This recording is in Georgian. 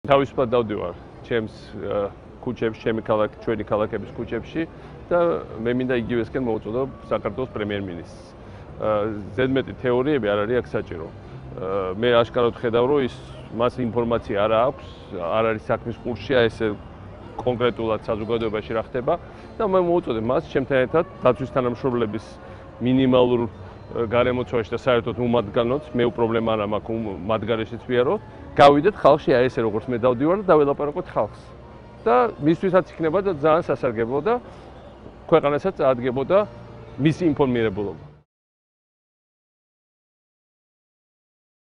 თავისუფლად დავდივარ ჩემს ქუჩებში, ჩემი ქალაქი, ჩვენი ქალაქების ქუჩებში და მე მინდა იგივესკენ მოვუწოდო საქართველოს პრემიერ-მინისტრს. ზედმეტი თეორიები არ არის აქ საჭირო. მე აშკარად ხედავ, რომ მას ინფორმაცია არ აქვს, არ არის საქმის კურსშია, ესე კონკრეტულად საზოგადოებაში რა ხდება და მე მოვუწოდე მას ჩემთან ერთად დაცვის თანამშრომლების მინიმალურ გარემოცვაში და საერთოდ უმადგანოთ, მე პრობლემა არ მაქვს მათ გარეშეც ვიარო, გავიდეთ ხალხში აი ესე როგორც მე დავდივარ და დაველაპარაკოთ ხალხს. და მისთვისაც იქნება და ძალიან სასარგებლო და ქვეყანასაც წაადგებოდა მისი ინფორმირებულობა.